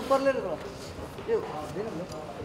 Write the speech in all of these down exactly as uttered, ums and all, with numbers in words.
ऊपर ले थोड़ा ये दे ना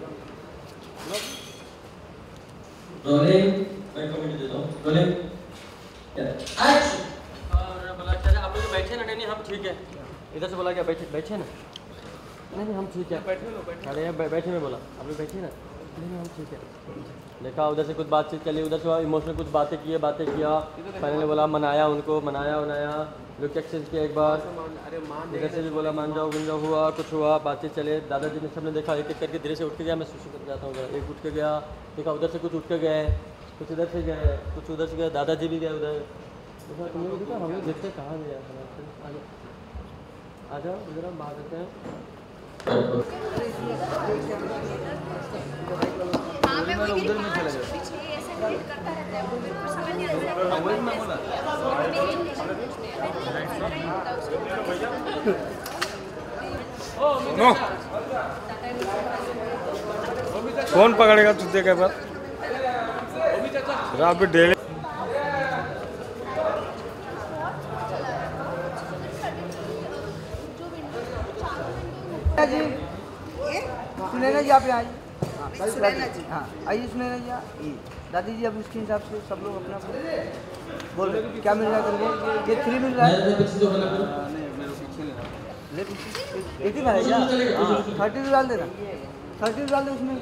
रोलिंग मैं कमेंट देता हूं रोलिंग एक्शन और बोला चले आप लोग बैठे ना नहीं हम ठीक है इधर से बोला क्या बैठे बैठे ना नहीं हम ठीक है बैठे लो बैठे अरे बैठे में बोला आप लोग बैठे ना नहीं हम ठीक है देखा उधर से कुछ बातचीत चली उधर से इमोशनल कुछ बातें किए बातें किया फाइनली बोला मनाया उनको मनाया उनाया लुक एक्सचेंज किया एक बार इधर से भी बोला मान जाओ गुन जाओ हुआ कुछ हुआ बातचीत चले दादाजी ने सबने देखा एक एक करके धीरे से उठ के गया मैं सुसु कर जाता हूँ एक उठ के गया देखा उधर से कुछ उठ के गए कुछ इधर से गए कुछ उधर से गए दादाजी भी गए उधर देखा तुमने भी देखा हम लोग देखते कहाँ गया आ जाओ इधर हम बात करते हैं मैं उधर में चला गया ऐसे करता रहता है वो मेरे को समझ नहीं आता वही मैं बोला नो कौन पकड़ेगा तुझे के बाद आप भी डेली जी सुनैना जी आप यहाँ आइए सुनैना जी हाँ आइए सुनैना जी दादी जी अब उसके हिसाब से सब लोग अपना बोल रहे क्या मिल रहा है ये थ्री मिल रहा है एक ही भाई क्या थर्टी टू डाल देना थर्टी टू डाल दे उसमें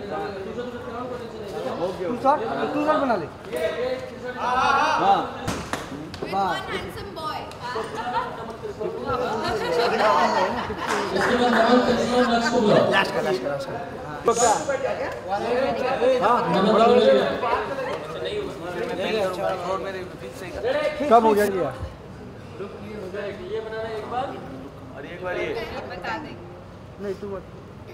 टू शॉट टू शॉट बना ले हाँ one handsome boy लास्ट का लास्ट का लास्ट का कब हो गया ये ये बनाना एक बार और एक बार ये बता दे नहीं तू मत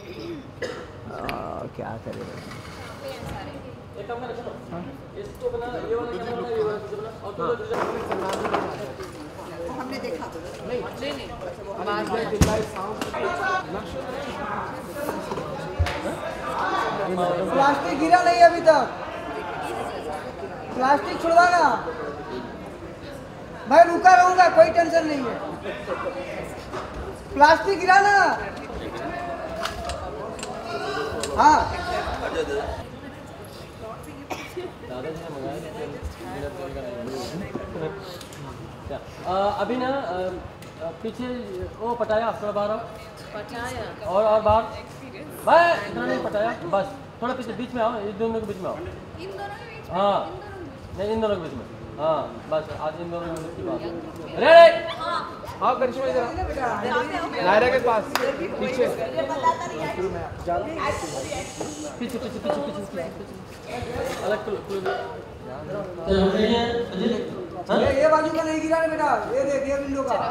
क्या करेगा एक काम कर चलो इसको बना ये वाला क्या बना ये वाला बना और तो हमने देखा नहीं नहीं नहीं प्लास्टिक गिरा नहीं अभी तक प्लास्टिक छोड़वा ना भाई रुका रहूंगा कोई टेंशन नहीं है प्लास्टिक गिरा ना हाँ अभी ना पीछे वो पटाया थोड़ा बाहर पटाया और और बाहर भाई इतना नहीं पटाया बस थोड़ा पीछे बीच में आओ इन दोनों के बीच में आओ इन दोनों के बीच हाँ नहीं इन दोनों के बीच में हाँ बस आज इन दोनों के बीच की बात रेडी हाँ करिश्मा इधर नायरा के पास पीछे पीछे पीछे पीछे पीछे अलग ये ये बाजू का नहीं गिरा बेटा ये देख ये विंडो का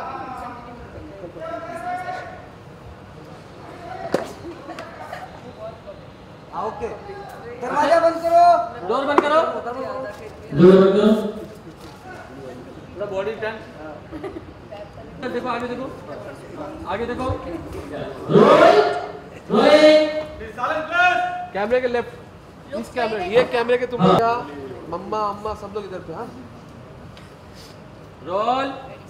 हाँ ओके दरवाजा बंद करो डोर बंद करो डोर बंद करो पूरा बॉडी टर्न देखो आगे देखो आगे देखो कैमरे के लेफ्ट इस कैमरे ये कैमरे के तुम मम्मा अम्मा सब लोग इधर पे हाँ रोल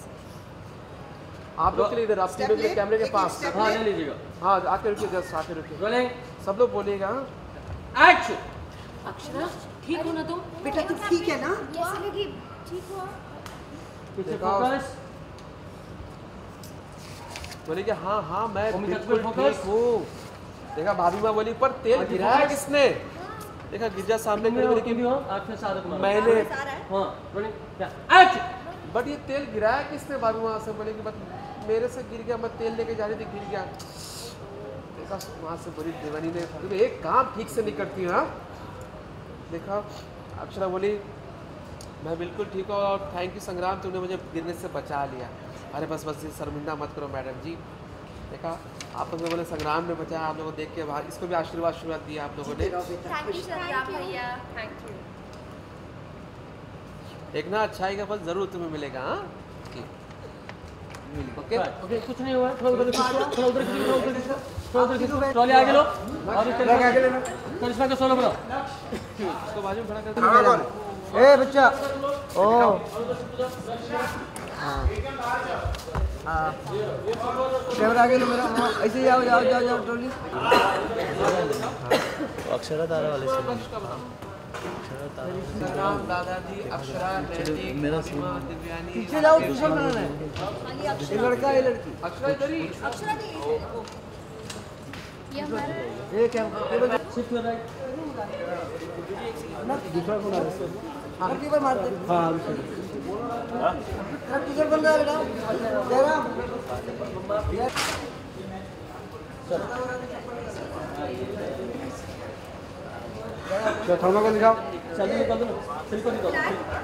आप लोग चलिए इधर आप तीनों के कैमरे के पास हाँ ले लीजिएगा हाँ आके रुकिए जस्ट आके रुकिए रोलिंग सब लोग बोलिएगा एक्शन अक्षरा ठीक हो ना तुम बेटा तू ठीक है ना कैसे लगी ठीक हो पीछे फोकस बोले कि हाँ हाँ मैं ओमिता बिल्कुल पे फोकस। ठीक हूँ देखा भाभी माँ बोली पर तेल आगे गिराया फोकस। किसने देखा गिरजा सामने में खड़ी हो बोली कि कि आँख में सादत मारो मैंने हाँ रोलिंग एक्शन बट ये तेल गिराया किसने भाभी वहाँ से बोले कि बस मेरे से गिर गया मैं तेल लेके जा रही थी गिर गया देखा वहाँ से बोली देवानी ने तुम एक काम ठीक से नहीं करती हाँ देखा अक्षरा बोली मैं बिल्कुल ठीक हूँ और थैंक यू संग्राम तुमने मुझे गिरने से बचा लिया अरे बस बस ये शर्मिंदा मत करो मैडम जी देखा आप लोगों ने बोले संग्राम ने बचाया आप लोगों को देख के बाहर इसको भी आशीर्वाद आशीर्वाद दिया आप लोगों ने थैंक यू संग्राम भैया थैंक यू एक ना अच्छाई का फल जरूर तुम्हें मिलेगा हाँ ओके ओके कुछ नहीं हुआ थोड़ा उधर खींचो थोड़ा उधर खींचो थोड़ा उधर खींचो थोड़ा उधर खींचो ट्रॉली आगे लो और इस तरह आगे लेना करिश्मा का सोलो बनाओ इसको बाजू में खड़ा कर ए बच्चा ओ हाँ हाँ कैमरा आगे लो मेरा। हाँ ऐसे ही आओ, जाओ जाओ जाओ ट्रॉली। अक्षरा तारा वाले से संग्राम, दादाजी, अक्षरा, नैतिक, प्रतिमा, दिव्यानी। पीछे जाओ, पीछे बनाना है। ये लड़का ये लड़की। अक्षरा इधर ही। अक्षरा दी ये हमारा ये क्या केबल शिफ्ट कर राइट। ना दूसरा कौन है? हाँ केबल मार दे। हाँ हाँ टीचर बन रहा है बेटा तेरा। क्या थर्माकोल दिखाओ। चाबी निकाल दो ना, सिलिकॉन निकाल दो।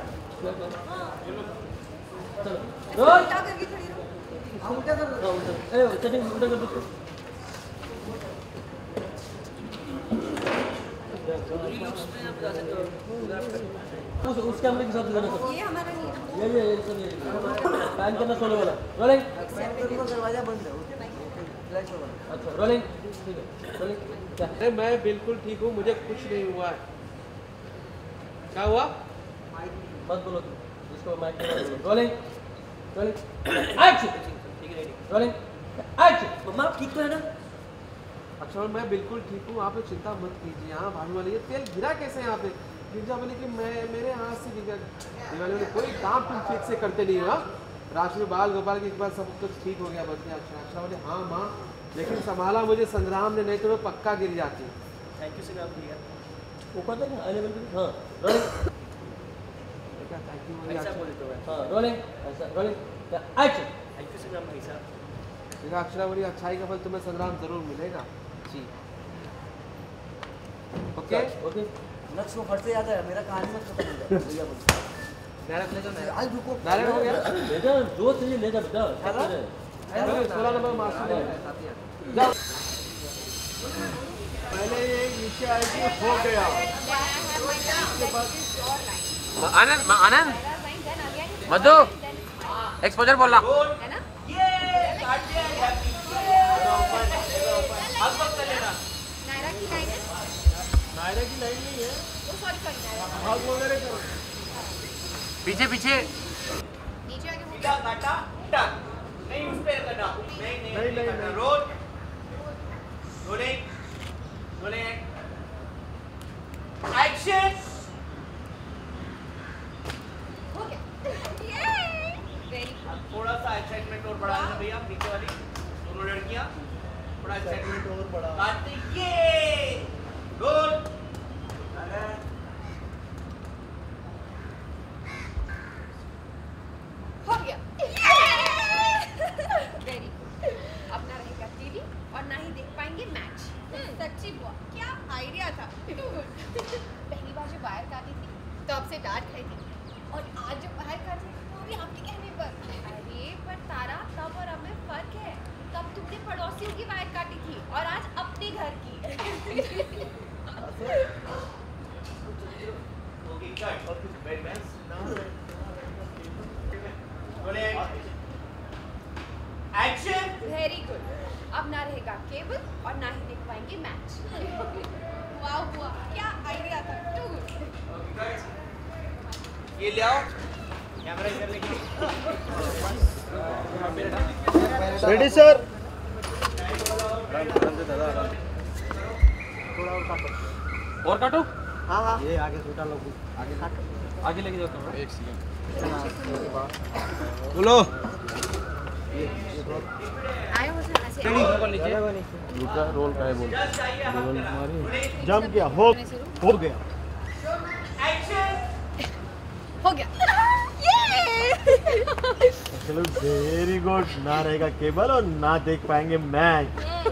चलो रोज क्या करके खड़ी रहो। हम क्या कर रहे हाँ, उल्टा। ए सेटिंग उल्टा कर दो उसको। उस उस कैमरे के साथ जाना सब। ये हमारा नहीं है। ये ये ये सब ये पैन करना सोलो वाला रोलिंग। दरवाजा बंद है। अच्छा रोलिंग ठीक है रोलिंग। क्या अरे मैं बिल्कुल ठीक हूँ, मुझे कुछ नहीं हुआ है। क्या हुआ? मत बोलो तुम जिसको माइक में बोलो। Rolling rolling action. ठीक है रेडी रोलिंग एक्शन। मम्मा ठीक तो है ना? अक्षर मैं बिल्कुल ठीक हूँ, आप लोग चिंता मत कीजिए। यहाँ भाभी वाले ये तेल गिरा कैसे यहाँ पे? गिरजा बोले कि मैं मेरे हाथ से गिर गया। दिवाली वाले कोई काम तुम ठीक से करते नहीं हो। राशि में बाल गोपाल की एक बार सब कुछ ठीक हो गया बस गया। अच्छा अच्छा बोले हाँ माँ, लेकिन संभाला मुझे संग्राम ने, नहीं तो मैं पक्का गिर जाती। थैंक यू सर आप भैया वो पता है आई लेवल पे। हाँ रोलिंग क्या थैंक यू ऐसा बोले तो हाँ रोलिंग ऐसा rolling action. Thank you sir भाई साहब। देखा अक्षरा बोली अच्छाई का फल तुम्हें संग्राम जरूर मिलेगा जी। ओके ओके नक्श को फट से याद है मेरा कहानी में खत्म हो जाए। भैया बोल डायरेक्ट ले जाओ। आज रुको डायरेक्ट हो गया। ले जा जो चाहिए ले जा बेटा। सोलह नंबर मास्टर जाओ। पहले ये नीचे आएगी हो गया। आनंद आनंद मधु एक्सपोजर बोल रहा है ना? नायरा की लाइन है। नायरा की लाइन नहीं है। Oh sorry sorry Naira. भाग वगैरह करो। पीछे पीछे नीचे आके बोलो। काटा टक नहीं उस पे करना नहीं नहीं नहीं करना रोल रोलिंग रोलिंग एक्शन हो गया। ये वेरी थोड़ा सा एक्साइटमेंट और बढ़ा देना भैया नीचे वाली दोनों लड़कियां थोड़ा एक्साइटमेंट और बढ़ा काटते ये रोल हो गया। वेरी अब ना रहेगा टीवी और ना ही देख पाएंगे मैच। सच्ची बुआ क्या आइडिया था। पहली बार जो बाहर काटी थी तो आपसे डांट खाई थी और आज जो बाहर काटी वो भी आपके कहने पर। अरे पर तारा तब और अब में फर्क है। तब तुमने पड़ोसियों की बाहर काटी थी और आज अपने घर की। ओके कट और कुछ very nice now rolling action very good अब ना रहेगा केबल और ना ही देख पाएंगे मैच। वाह बुआ क्या आइडिया था। Too good. ये ले आओ कैमरा इधर लेके रेडी सर। और काटो हाँ हाँ ये आगे छोटा लोग आगे आगे लेके जाओ कैमरा। एक सेकंड बोलो। आए हो जाना से रुका रोल का है बोल रोल मारी जम गया हो हो गया। हो गया। ये चलो वेरी गुड। ना रहेगा केबल और ना देख पाएंगे मैच।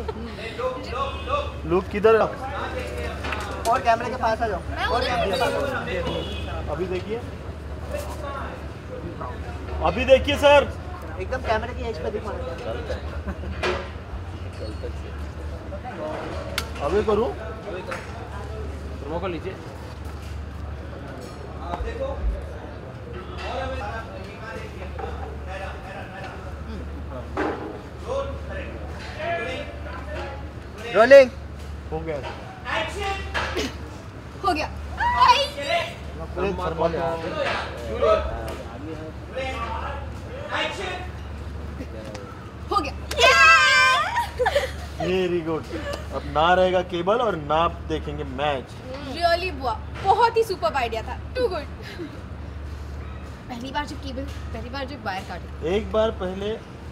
लुक किधर है? और कैमरे के पास आ जाओ। मैं उधर अभी देखिए अभी देखिए सर। एकदम कैमरे की एज पे दिखा। अभी करूँ थर्मोकोल लीजिए। रोलिंग हो गया। हो गया। पूरे थर्मल एक्शन वेरी गुड। अब ना रहेगा केबल और ना देखेंगे मैच। रियली बुआ, बहुत ही सुपर आइडिया था, टू गुड। पहली बार जब केबल पहली बार जब वायर काटी, एक बार पहले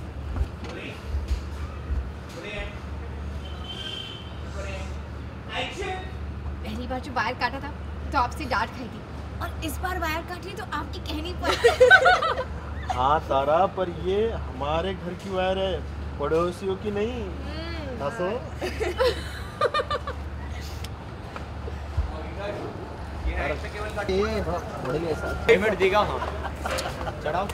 पहली बार जब वायर काटा था तो आपसे डांट खाई थी, और इस बार वायर काट रही तो आपकी कहनी पर। हाँ तारा, पर ये हमारे घर की वायर है, पड़ोसियों की नहीं। हंसो। पेमेंट देगा। हाँ चढ़ाओ।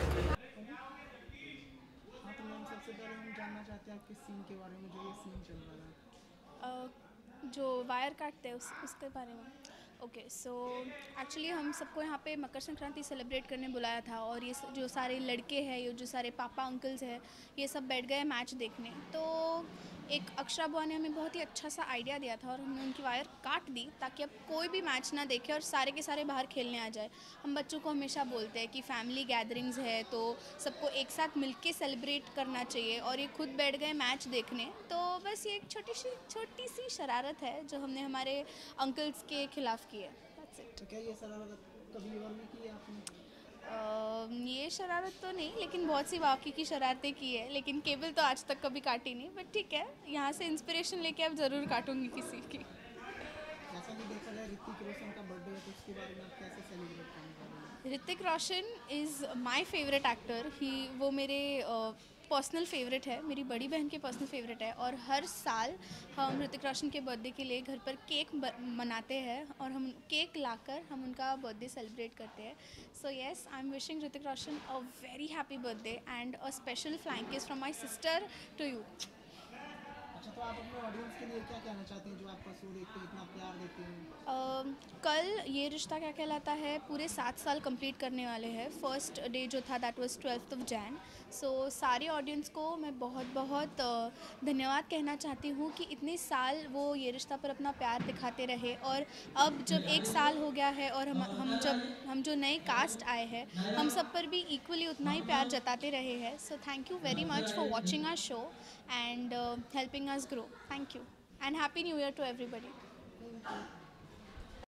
जो वायर काटते हैं उस उसके बारे में। ओके, सो एक्चुअली हम सबको यहाँ पे मकर संक्रांति सेलिब्रेट करने बुलाया था, और ये जो सारे लड़के हैं, ये जो सारे पापा अंकल्स हैं, ये सब बैठ गए मैच देखने। तो एक अक्षरा बुआ ने हमें बहुत ही अच्छा सा आइडिया दिया था, और हमने उनकी वायर काट दी ताकि अब कोई भी मैच ना देखे और सारे के सारे बाहर खेलने आ जाए। हम बच्चों को हमेशा बोलते हैं कि फैमिली गैदरिंग्स है तो सबको एक साथ मिलके सेलिब्रेट करना चाहिए, और ये खुद बैठ गए मैच देखने। तो बस ये एक छोटी सी छोटी सी शरारत है जो हमने हमारे अंकल्स के खिलाफ की है। That's it. तो क्या ये शरारत कभी और भी की है आपने? Uh, ये शरारत तो नहीं, लेकिन बहुत सी बाकी की शरारतें की है, लेकिन केबल तो आज तक कभी काटी नहीं। बट ठीक है, यहाँ से इंस्पिरेशन लेके अब ज़रूर काटूंगी किसी की। जैसा कि देखा जाए ऋतिक रोशन का बर्थडे है, तो उसके बारे में आप कैसे सेलिब्रेट करने वाले हैं? Hrithik Roshan is my favourite actor. ही वो मेरे पर्सनल फेवरेट है, मेरी बड़ी बहन के पर्सनल फेवरेट है, और हर साल हम ऋतिक रोशन के बर्थडे के लिए घर पर केक मनाते हैं, और हम केक लाकर हम उनका बर्थडे सेलिब्रेट करते हैं। So yes, I am wishing Hrithik Roshan a very happy birthday and a special flying kiss from my sister to you. अच्छा, तो आप अपने ऑडियंस के लिए क्या कहना चाहते हैं जो आपका शो देखते हैं, इतना प्यार देते हैं? Uh, कल ये रिश्ता क्या कहलाता है पूरे सात साल कंप्लीट करने वाले हैं। फर्स्ट डे जो था that was twelfth of Jan. So सारे ऑडियंस को मैं बहुत बहुत uh, धन्यवाद कहना चाहती हूँ कि इतने साल वो ये रिश्ता पर अपना प्यार दिखाते रहे, और अब जब एक साल हो गया है और हम हम जब हम जो नए कास्ट आए हैं, हम सब पर भी इक्वली उतना ही प्यार जताते रहे हैं। So thank you very much for watching our show and helping us grow. Thank you and happy new year to everybody.